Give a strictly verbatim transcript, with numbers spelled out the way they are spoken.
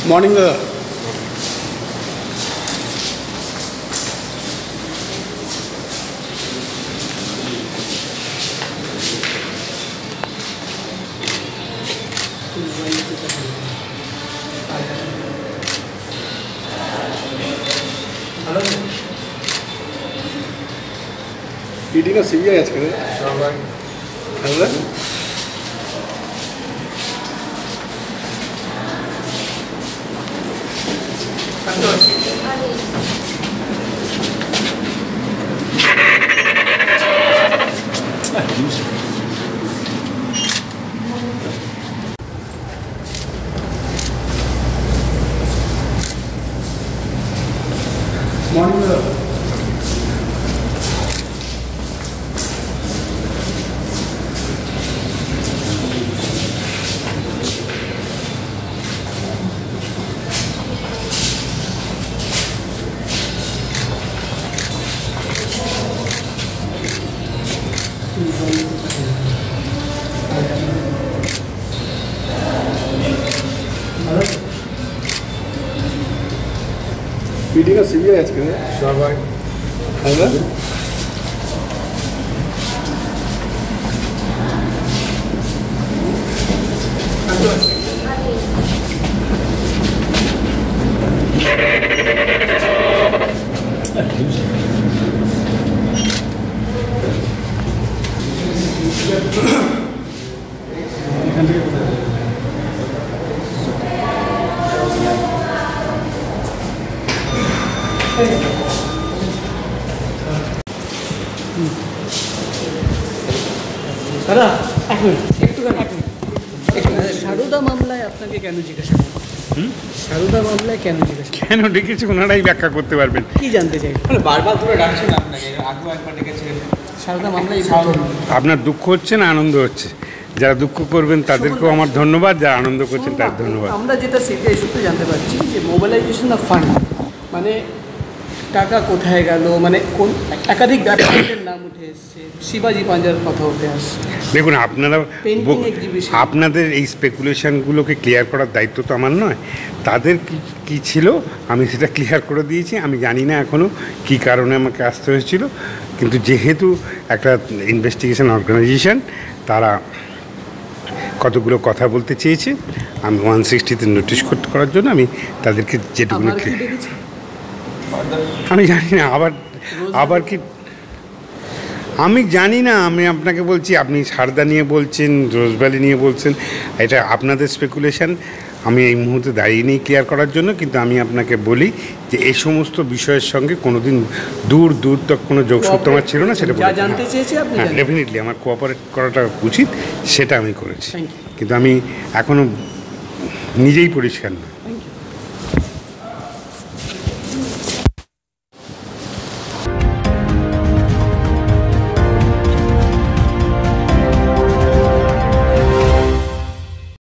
Morning দাদা। ED না CBI আজকে হ্যাঁ মর্নিং দাদা। ইডি না সিবিআই আজকে সবাই হ্যাঁ এখান থেকে দাদা এক মিনিট একটুখানি এক মিনিট সারদা মামলায় আপনাকে কেন জিজ্ঞাসা করবো? সারদা মামলায় কেন জিজ্ঞাসা কেন ডেকেছি ওনারাই ব্যাখ্যা করতে পারবেন। কি জানতে চাই? বারবার ধরে ডাকছেন আপনাকে, আগেও একবার ডেকেছেন। সারদা মামলায় আপনার দুঃখ হচ্ছে না আনন্দ হচ্ছে? যারা দুঃখ করবেন তাদেরকেও আমার ধন্যবাদ, যারা আনন্দ করছেন তার ধন্যবাদ। আমরা যেটা সিবিআই সূত্রে জানতে পারছি যে মোবিলাইজেশন অফ ফান্ড মানে টাকা কোথায় গেল, মানে কোন একাধিক ব্যবসায়ীদের নাম উঠে এসছে, শিবাজি পাঞ্জার কথা উঠে আসছে। দেখুন আপনারা আপনাদের এই স্পেকুলেশনগুলোকে ক্লিয়ার করার দায়িত্ব তো আমার নয়। তাদের কি কী ছিল আমি সেটা ক্লিয়ার করে দিয়েছি। আমি জানি না এখনও কী কারণে আমাকে আসতে হয়েছিল, কিন্তু যেহেতু একটা ইনভেস্টিগেশন অর্গানাইজেশন তারা কতগুলো কথা বলতে চেয়েছে, আমি ওয়ান সিক্সটিতে নোটিশ করার জন্য আমি তাদেরকে যেটুকুনি আমি জানি না আবার আবার কি আমি জানি না। আমি আপনাকে বলছি, আপনি সারদা নিয়ে বলছেন, রোজভ্যালি নিয়ে বলছেন, এটা আপনাদের স্পেকুলেশন। আমি এই মুহূর্তে দাঁড়িয়ে নেই ক্লিয়ার করার জন্য, কিন্তু আমি আপনাকে বলি যে এই সমস্ত বিষয়ের সঙ্গে কোনো দিন দূর দূর তক কোনো যোগসূত্র আমার ছিল না। সেটা জানতে চেয়েছি আপনি? হ্যাঁ, ডেফিনেটলি আমার কোঅপারেট করাটা উচিত, সেটা আমি করেছি, কিন্তু আমি এখনও নিজেই পরিষ্কার না।